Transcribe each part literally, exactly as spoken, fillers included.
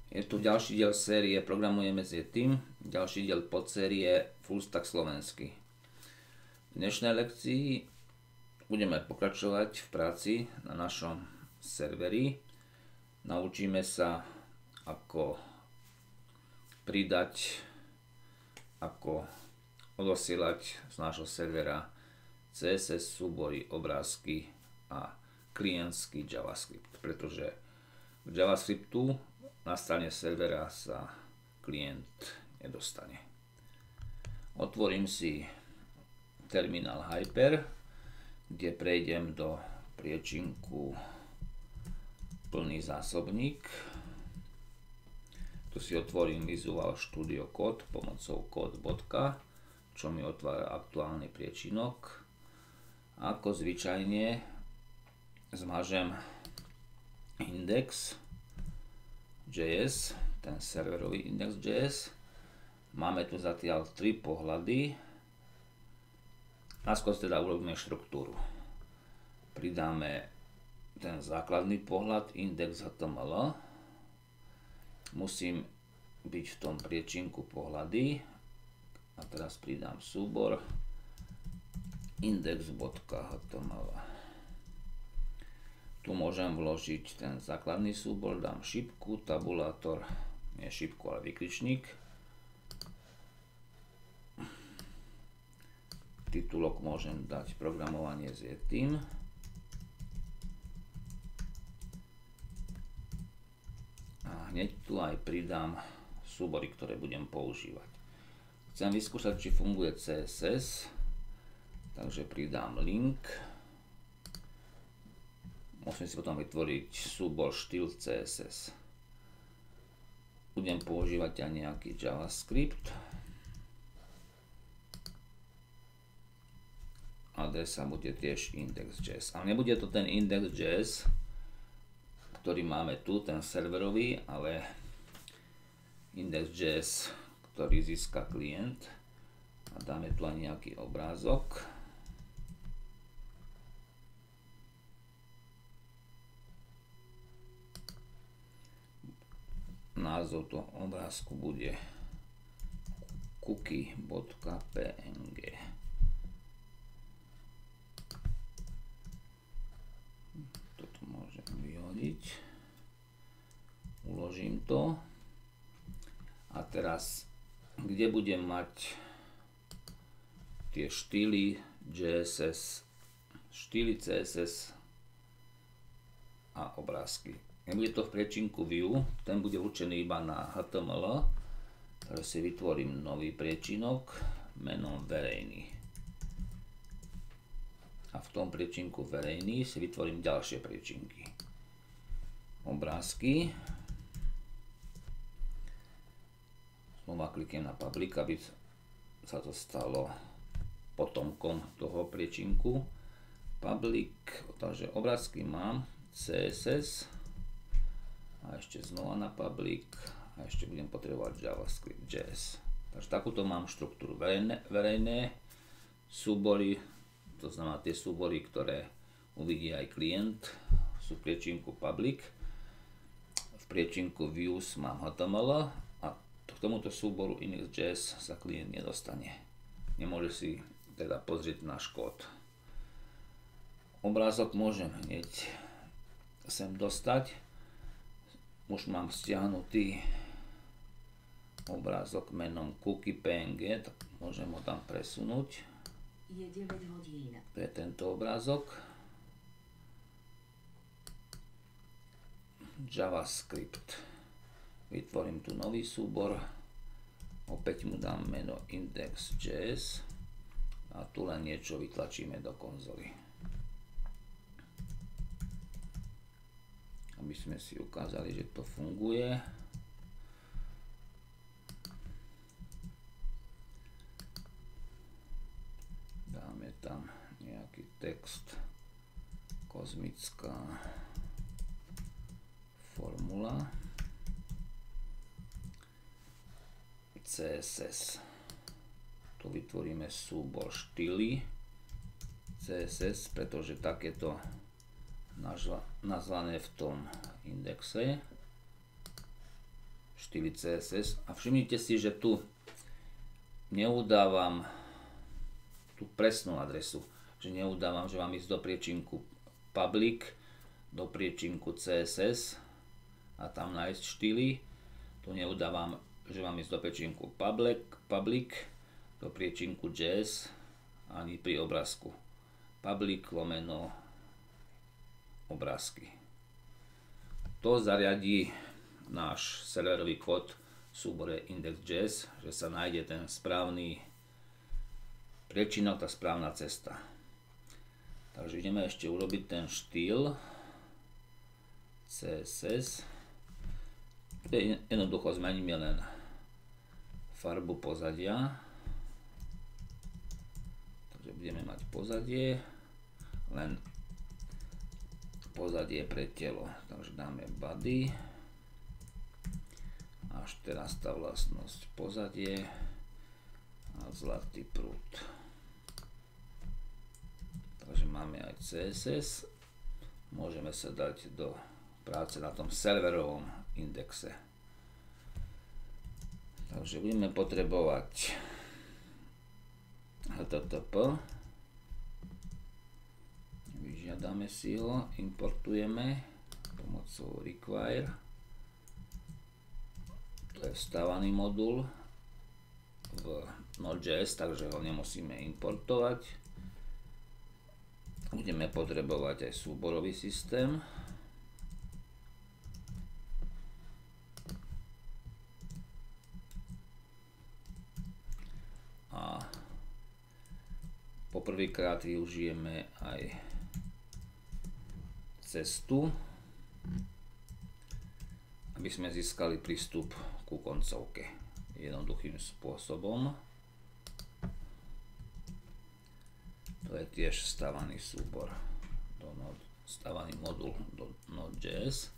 Je tu ďalší diel série Programujeme s Yetim, ďalší diel podsérie Fullstack slovensky. V dnešnej lekcii budeme pokračovať v práci na našom serveri. Naučíme sa, ako pridať, ako odosielať z nášho servera C S S, súbory, obrázky a klientský JavaScript, pretože v JavaScriptu na strane servera sa klient nedostane. Otvorím si terminál Hyper, kde prejdem do priečinku plný zásobník. Tu si otvorím Visual Studio Code pomocou code bodka, čo mi otvára aktuálny priečinok. Ako zvyčajne zmažem index J S, ten serverový index.js. Máme tu zatiaľ tri pohľady. Naskôr teda urobíme štruktúru. Pridáme ten základný pohľad index.html. Musím byť v tom priečinku pohľady. A teraz pridám súbor index.html. Tu môžem vložiť ten základný súbor, dám šipku, tabulátor, nie šipku, ale vykričník. Titulok môžem dať Programovanie s Yetim. A hneď tu aj pridám súbory, ktoré budem používať. Chcem vyskúšať, či funguje C S S, takže pridám link. Musím si potom vytvoriť súbor štýl C S S. Budem používať aj nejaký JavaScript. Adresa bude tiež index.js. Ale nebude to ten index.js, ktorý máme tu, ten serverový, ale index.js, ktorý získa klient. A dáme tu aj nejaký obrázok. Názov toho obrázku bude cookie.png. Toto môžem vyhodiť. Uložím to. A teraz, kde budem mať tie štýly J S S, štýly C S S a obrázky. Nebude to v priečinku View, ten bude určený iba na H T M L, takže si vytvorím nový priečinok menom verejný. A v tom priečinku verejný si vytvorím ďalšie priečinky. Obrázky. Znova kliknem na public, aby sa to stalo potomkom toho priečinku. Public, takže obrázky mám, C S S, a ešte znova na public a ešte budem potrebovať JavaScript J S. Takže takúto mám štruktúru. Verejné, verejné súbory, to znamená tie súbory, ktoré uvidí aj klient, sú v priečinku public. V priečinku views mám H T M L a k tomuto súboru index.js sa klient nedostane. Nemôže si teda pozrieť náš kód. Obrázok môžem hneď sem dostať. Už mám stiahnutý obrázok menom cookie.png, tak môžem ho tam presunúť. Je deväť hodín. To je tento obrázok. JavaScript. Vytvorím tu nový súbor. Opäť mu dám meno index.js a tu len niečo vytlačíme do konzoly, aby sme si ukázali, že to funguje. Dáme tam nejaký text, kozmická formula, C S S. Tu vytvoríme súbor štýly C S S, pretože takéto nazvané v tom indexe. štýly C S S. A všimnite si, že tu neudávam tú presnú adresu, že neudávam, že mám ísť do priečinku public, do priečinku C S S a tam nájsť štýly. Tu neudávam, že mám ísť do priečinku public, public do priečinku J S ani pri obrázku. Public lomeno obrázky. To zariadí náš serverový kód v súbore index.js, že sa nájde ten správny priečinok, tá správna cesta. Takže ideme ešte urobiť ten štýl C S S. Jednoducho zmeníme len farbu pozadia. Takže budeme mať pozadie, len pozadie pre telo. Takže dáme body. Až teraz tá vlastnosť pozadie a zlatý prúd. Takže máme aj C S S. Môžeme sa dať do práce na tom serverovom indexe. Takže budeme potrebovať H T T P. Vyžiadame si ho, importujeme pomocou require. To je vstávaný modul v Node.js, takže ho nemusíme importovať. Budeme potrebovať aj súborový systém. A poprvýkrát využijeme aj cestu, aby sme získali prístup ku koncovke jednoduchým spôsobom. To je tiež stávaný súbor, do node, stávaný modul do Node.js.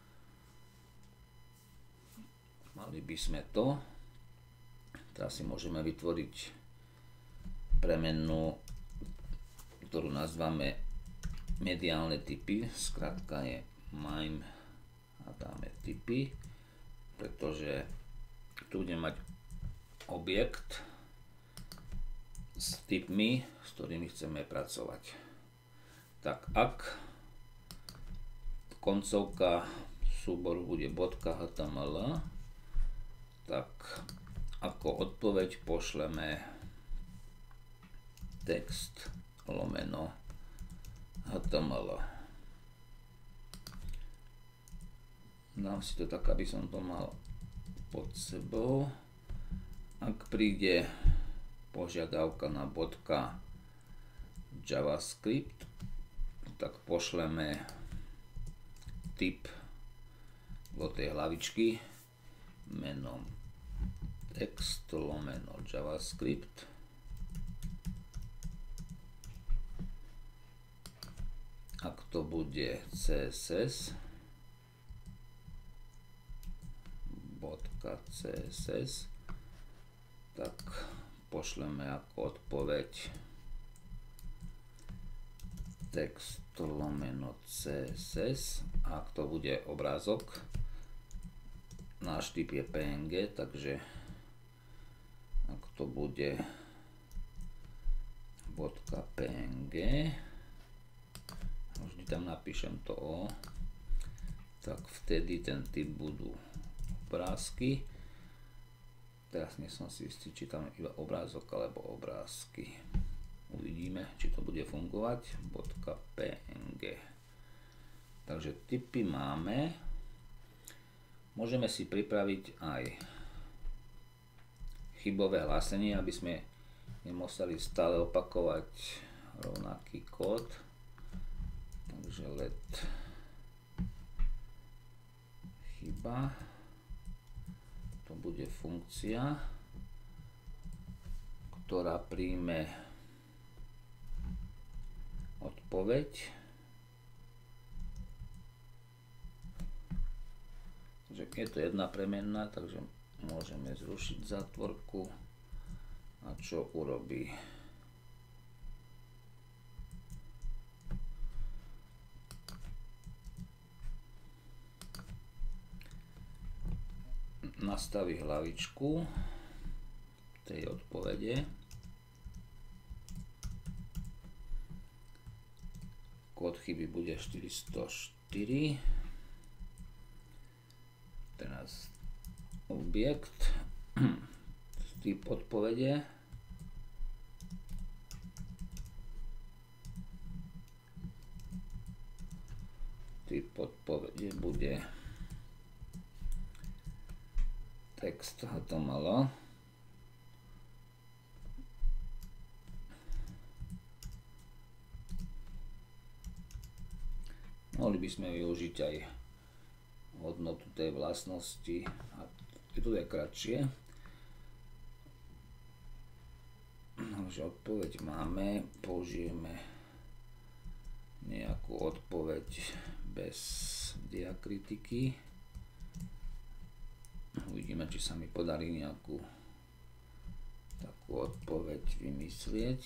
Mali by sme to. Teraz si môžeme vytvoriť premennú, ktorú nazvame mediálne typy. Skrátka je mime a dáme typy, pretože tu budeme mať objekt s typmi, s ktorými chceme pracovať. Tak ak koncovka súboru bude .html, tak ako odpoveď pošleme text lomeno H T M L. Dám si to tak, aby som to mal pod sebou. Ak príde požiadavka na bodka JavaScript, tak pošleme typ do tej hlavičky menom text lomeno JavaScript. Ak to bude C S S, bodka C S S, tak pošleme ako odpoveď text lomeno C S S. A ak to bude obrázok, náš typ je P N G, takže ak to bude bodka P N G, vždy tam napíšem to O, tak vtedy ten typ budú obrázky. Teraz nie som si istý, či tam iba obrázok alebo obrázky. Uvidíme, či to bude fungovať. .png. Takže typy máme. Môžeme si pripraviť aj chybové hlásenie, aby sme nemuseli stále opakovať rovnaký kód. Takže let chyba. To bude funkcia, ktorá príjme odpoveď. Takže je to jedna premenná, takže môžeme zrušiť zátvorku. A čo urobí? nastaví hlavičku tej odpovede. Kód chyby bude štyristoštyri. Teraz objekt, typ odpovede. Typ odpovede bude text H T M L. Mohli by sme využiť aj hodnotu tej vlastnosti, a tu je kratšie. Takže odpoveď máme, použijeme nejakú odpoveď bez diakritiky. Uvidíme, či sa mi podarí nejakú takú odpoveď vymyslieť.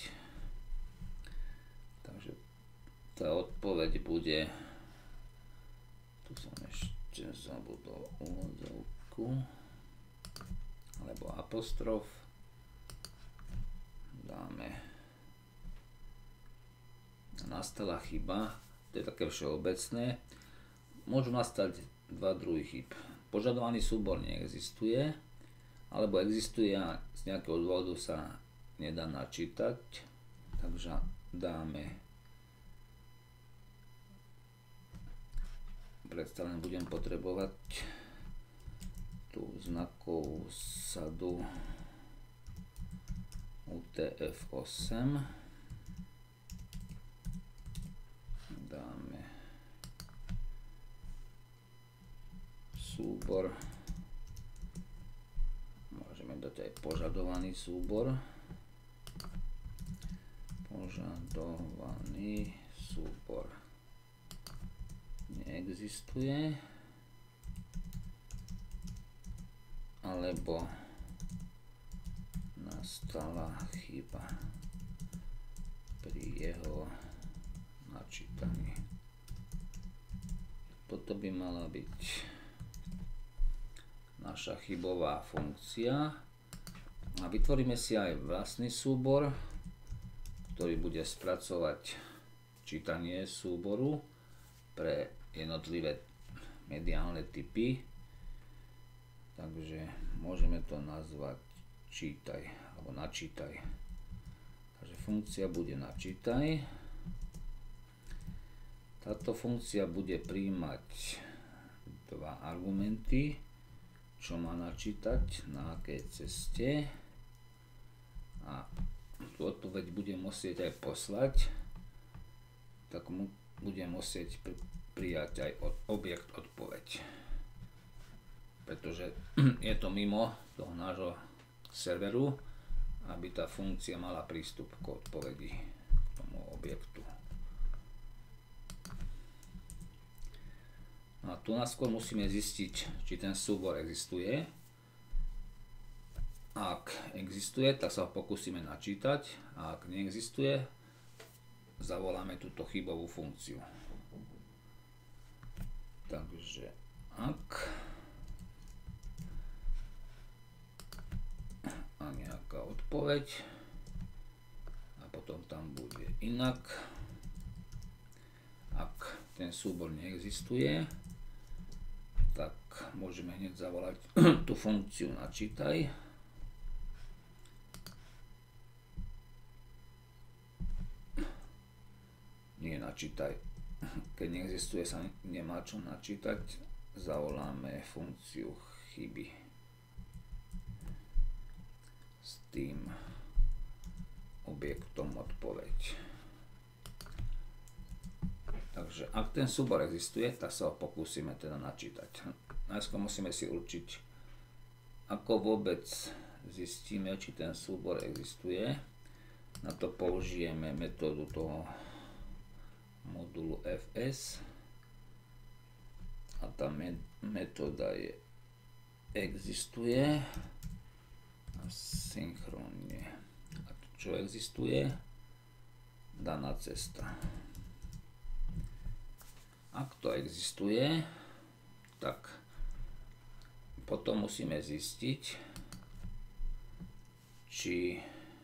Takže tá odpoveď bude, tu som ešte zabudol úvodzovku, alebo apostrof, dáme nastala chyba, to je také všeobecné. Môžu nastať dva druhy chyb. Požadovaný súbor neexistuje, alebo existuje a z nejakého dôvodu sa nedá načítať, takže dáme, predstavne budem potrebovať tú znakovú sadu U T F osem. Dáme súbor, môžeme dať aj požadovaný súbor. Požadovaný súbor neexistuje, alebo nastala chyba pri jeho načítaní. Toto by mala byť naša chybová funkcia a vytvoríme si aj vlastný súbor, ktorý bude spracovať čítanie súboru pre jednotlivé mediálne typy. Takže môžeme to nazvať čítaj alebo načítaj. Takže funkcia bude načítaj. Táto funkcia bude prijímať dva argumenty, čo má načítať, na akej ceste, a tú odpoveď budem musieť aj poslať, tak mu budem musieť prijať aj objekt odpoveď, pretože je to mimo toho nášho serveru, aby tá funkcia mala prístup k odpovedi, k tomu objektu. No a tu naskôr musíme zistiť, či ten súbor existuje. Ak existuje, tak sa ho pokúsime načítať, a ak neexistuje, zavoláme túto chybovú funkciu. Takže ak a nejaká odpoveď a potom tam bude inak. Ak ten súbor neexistuje, tak môžeme hneď zavolať tú funkciu načítaj. Nie načítaj. Keď neexistuje, sa nemá čo načítať, zavoláme funkciu chyby s tým objektom odpoveď. Takže ak ten súbor existuje, tak sa ho pokúsime teda načítať. Najskôr musíme si určiť, ako vôbec zistíme, či ten súbor existuje. Na to použijeme metódu toho modulu F S a tá metóda je existuje a synchronne. A čo existuje? Daná cesta. Ak to existuje, tak Potom musíme zistiť, či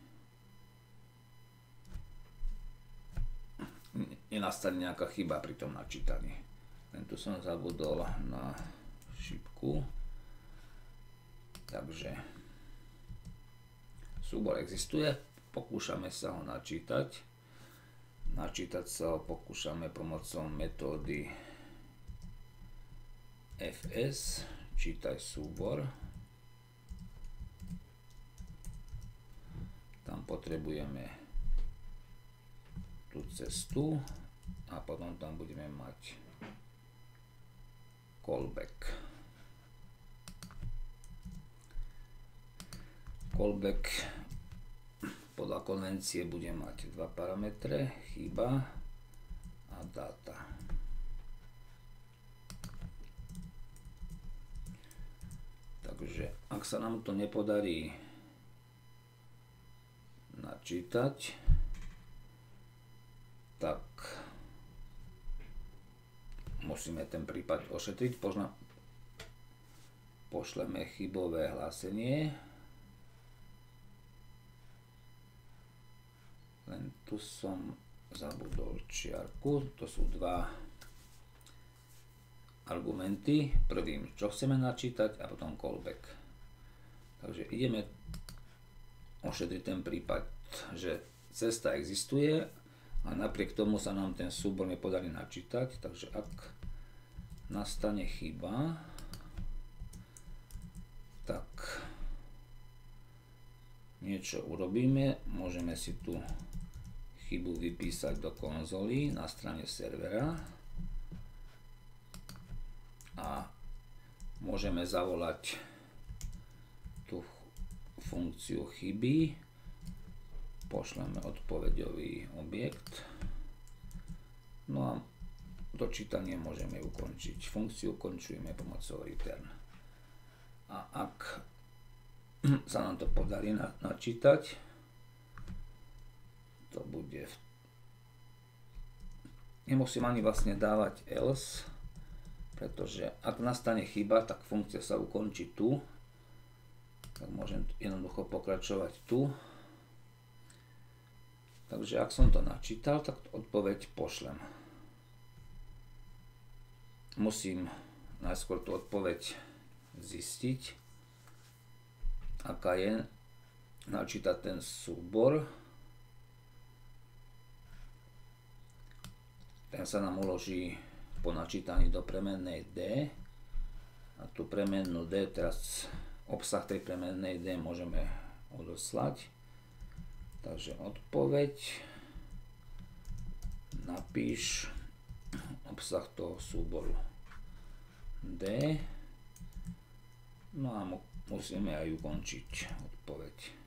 nenastane nejaká chyba pri tom načítaní. Len tu som zabudol na šipku. Takže súbor existuje, pokúšame sa ho načítať. Načítať sa ho pokúšame pomocou metódy ef es, čítaj súbor. Tam potrebujeme tú cestu a potom tam budeme mať callback. Callback podľa konvencie bude mať dva parametre, chyba a dáta. Takže ak sa nám to nepodarí načítať, tak musíme ten prípad ošetriť. Pošleme chybové hlásenie. Len tu som zabudol čiarku. To sú dva argumenty. Prvým, čo chceme načítať, a potom callback. Takže ideme ošetriť ten prípad, že cesta existuje a napriek tomu sa nám ten súbor nepodarí načítať. Takže ak nastane chyba, tak niečo urobíme. Môžeme si tu chybu vypísať do konzoly na strane servera a môžeme zavolať tú funkciu chyby, pošleme odpoveďový objekt, no a dočítanie môžeme ukončiť. Funkciu ukončujeme pomocou return. A ak sa nám to podarí načítať, to bude v... nemusím ani vlastne dávať else, pretože ak nastane chyba, tak funkcia sa ukončí tu, tak môžem jednoducho pokračovať tu. Takže ak som to načítal, tak odpoveď pošlem. Musím najskôr tú odpoveď zistiť, aká je, načítať ten súbor. Ten sa nám uloží po načítaní do premennej D. A tú premennú D, teraz obsah tej premennej D môžeme odoslať. Takže odpoveď, napíš obsah toho súboru D. No a musíme aj ukončiť odpoveď.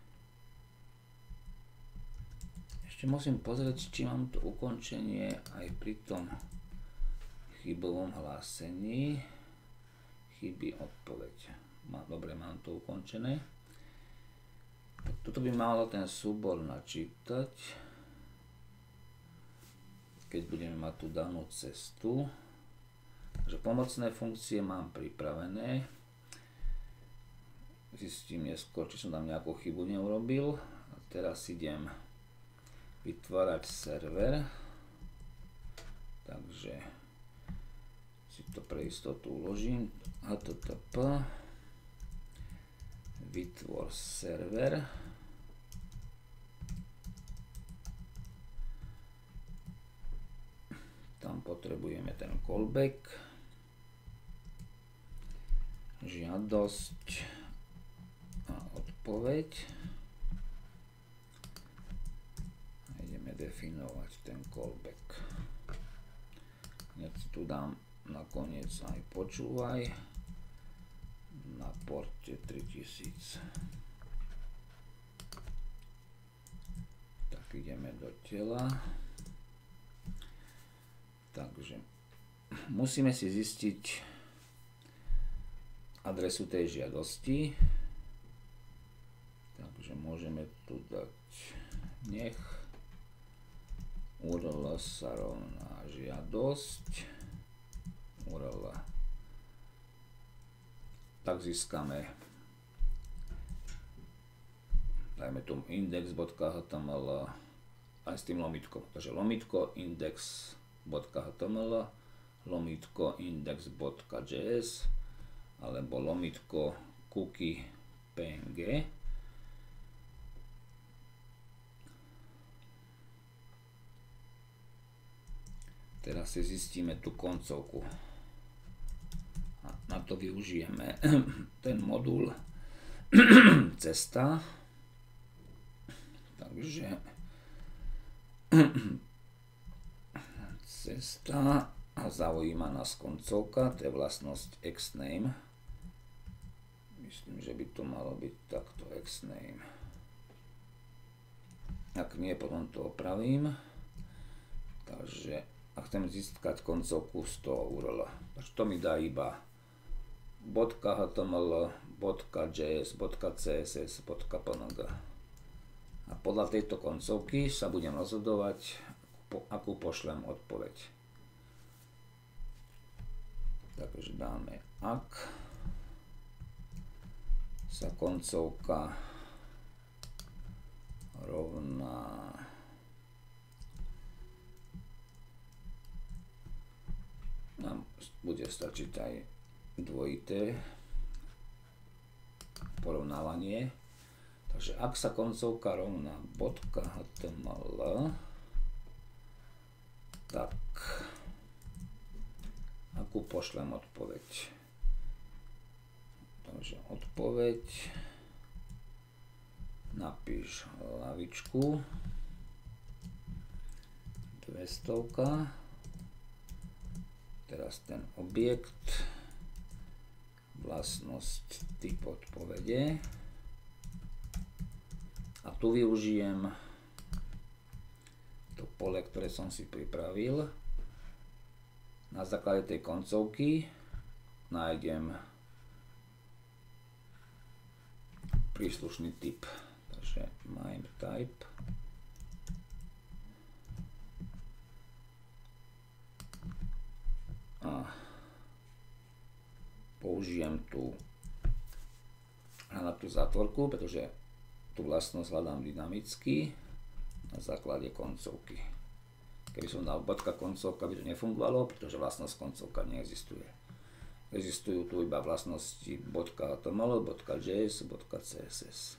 Ešte musím pozrieť, či mám to ukončenie aj pri tom chybovom hlásení. Chyby, odpoveď. Dobre, mám to ukončené. Toto by malo ten súbor načítať, keď budeme mať tú danú cestu. Takže pomocné funkcie mám pripravené. Zistím neskôr, či som tam nejakú chybu neurobil. A teraz idem vytvárať server. Takže si to pre istotu uložím. http vytvor server. Tam potrebujeme ten callback, žiadosť a odpoveď. A ideme definovať ten callback. Hneď tu dám nakoniec aj počúvaj na porte tritisíc. Tak ideme do tela. Takže musíme si zistiť adresu tej žiadosti. Takže môžeme tu dať nech url sa rovná žiadosť, url tak získame, dajme tomu index.html aj s tým lomitkom. Takže lomitko index.html, lomitko index.js alebo lomitko cookie png. Teraz si zistíme tú koncovku. A na to využijeme ten modul cesta. Takže cesta a zaujíma nás koncovka, to je vlastnosť xname. Myslím, že by to malo byť takto xname. Ak nie, potom to opravím. Takže a chcem získať koncovku z toho U R L. Takže to mi dá iba .html, .js, .css, .png. A podľa tejto koncovky sa budem rozhodovať, akú pošlem odpoveď. Takže dáme ak sa koncovka rovná nám bude stačiť aj dvojité porovnávanie. Takže ak sa koncovka rovná .html, tak akú pošlem odpoveď? Takže odpoveď napíš hlavičku dvestovka. Teraz ten objekt, vlastnosť typ odpovede. A tu využijem to pole, ktoré som si pripravil. Na základe tej koncovky nájdem príslušný typ. Takže mime type. A použijem tu hľadať tú zátvorku, pretože tú vlastnosť hľadám dynamicky na základe koncovky. Keby som dal bodka koncovka, by to nefungovalo, pretože vlastnosť koncovka neexistuje. Existujú tu iba vlastnosti .html, .js, .css.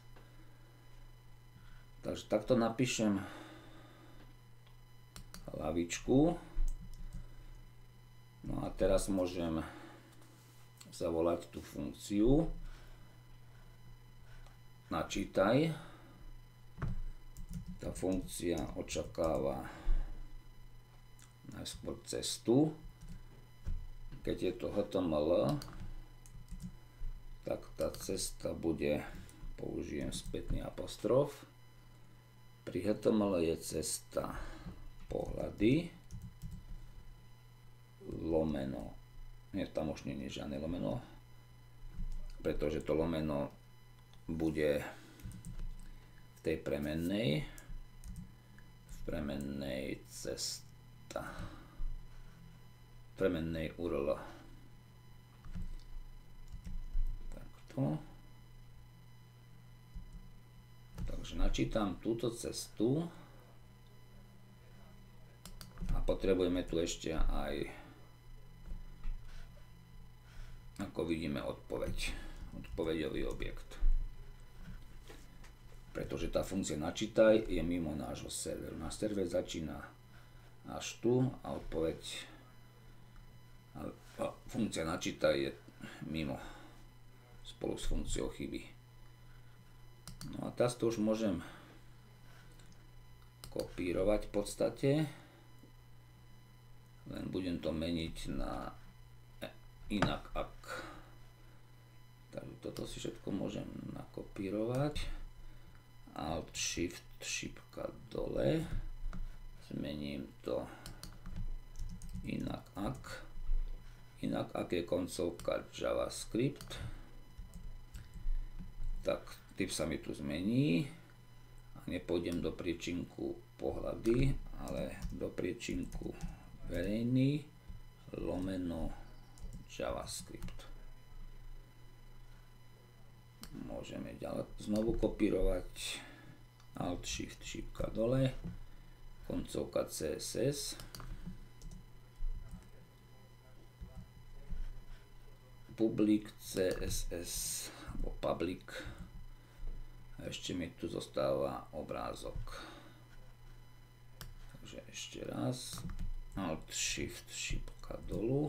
Takže takto napíšem hlavičku. No a teraz môžem zavolať tú funkciu načítaj. Tá funkcia očakáva najskôr cestu. Keď je to H T M L, tak tá cesta bude, použijem spätný apostrof. Pri H T M L je cesta pohľady lomeno, nie, tam už nie je žiadne lomeno, pretože to lomeno bude v tej premennej, v premennej cesta, premennej U R L. Takto. Takže načítam túto cestu a potrebujeme tu ešte aj, ako vidíme, odpoveď, odpoveďový objekt. Pretože tá funkcia načítaj je mimo nášho serveru. Náš server začína až tu a odpoveď, a, a funkcia načítaj je mimo spolu s funkciou chyby. No a teraz to už môžem kopírovať v podstate, len budem to meniť na inak ak. Takže toto si všetko môžem nakopírovať. Alt, Shift, šipka dole. Zmením to inak ak. Inak ak je koncovka JavaScript. Tak typ sa mi tu zmení. A nepôjdem do priečinku pohľady, ale do priečinku verejný lomeno JavaScript. môžeme ďalej znovu kopírovať, Alt Shift šipka dole, koncovka C S S, public C S S alebo public, a ešte mi tu zostáva obrázok. Takže ešte raz, Alt Shift šipka dolu,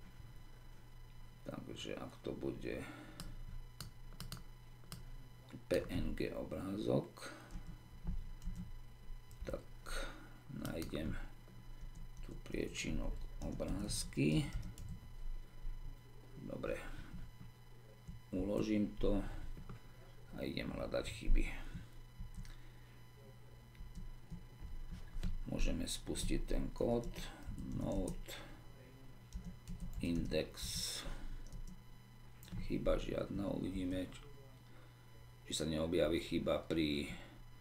takže ak to bude P N G obrázok, tak nájdem tu priečinok obrázky. Dobre, uložím to a idem hľadať chyby. Môžeme spustiť ten kód node index, chyba žiadna, uvidíme, či sa neobjaví chyba pri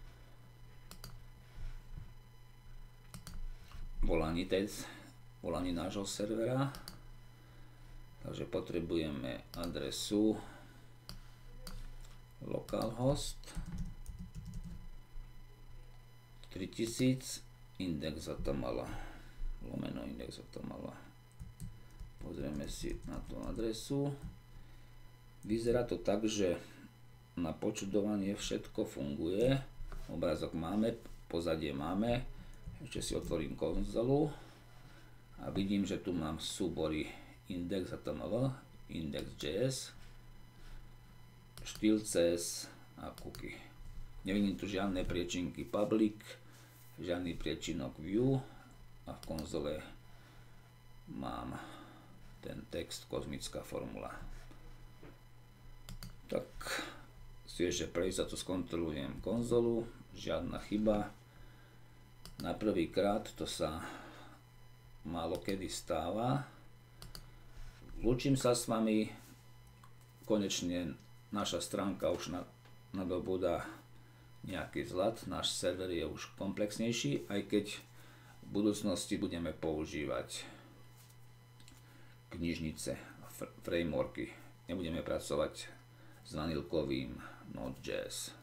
volaní, tez, volaní nášho servera. Takže potrebujeme adresu localhost tritisíc index.html lomeno index.html. Pozrieme si na tú adresu. Vyzerá to tak, že na počudovanie všetko funguje. Obrázok máme, pozadie máme. Ešte si otvorím konzolu a vidím, že tu mám súbory index.html, index.js, štýl C S a cookie. Nevidím tu žiadne priečinky public, žiadny priečinok view a v konzole mám ten text kozmická formula. Tak si ešte prejsť, to skontrolujem konzolu, žiadna chyba. Na prvý krát to sa málo kedy stáva. Lúčim sa s vami, konečne naša stránka už nadobúda nejaký vzhľad, náš server je už komplexnejší, aj keď v budúcnosti budeme používať knižnice, frameworky, nebudeme pracovať s vanilkovým Node.js.